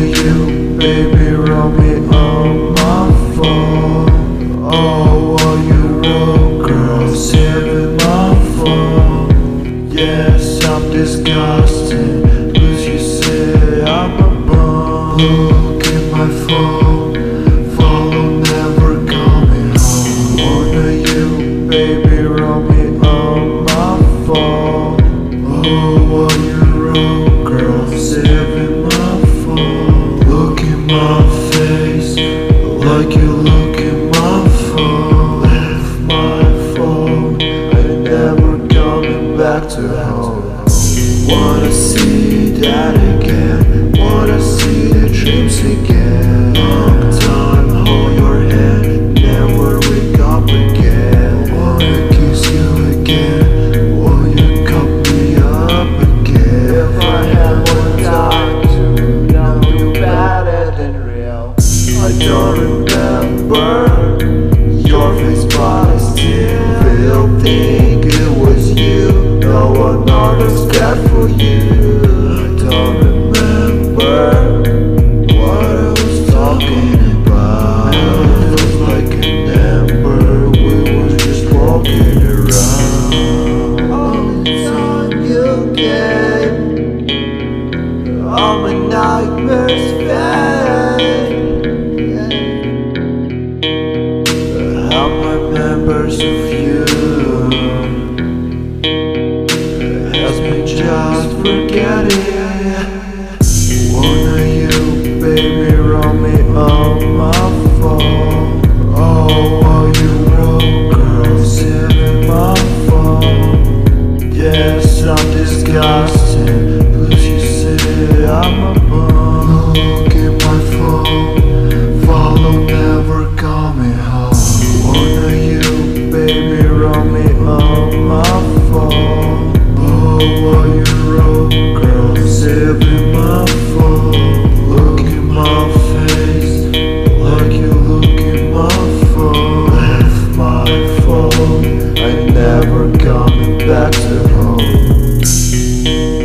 you, baby, wrote me on my phone. Oh, what you wrote, girl, saving my phone. Yes, I'm disgusting, 'cause you say I'm a bum. Look at my phone, follow, never coming home. Wanna you, baby, wrote me on my phone. Oh, what you wrote, girl, saving my phone. Look in my face, like you look in my phone. Left my phone, I'm never coming back to home. Wanna see that again, wanna see the dreams again. Long time, hold your hand, never wake up again. Wanna kiss you again, will you cup me up again? If I had one time to know you better than real. I don't remember your face, but I still think it was you. No one understood for you. I don't remember what I was talking about. It was like an ember, we were just walking around. All the time you gave, all my nightmares fade. How my memories of you helps me just forget it. Wanna you, baby, wrote me on my phone. Oh, what you wrote, girl, saving my phone. Yes, I'm disgusting, 'cause you say I'm a bum. Look at my phone, follow, never coming home. Wanna you, baby, wrote me on my phone. Oh, what you wrote, girl, saving my phone. Look in my face, like you look in my phone. Left my phone, I'm never coming back to home.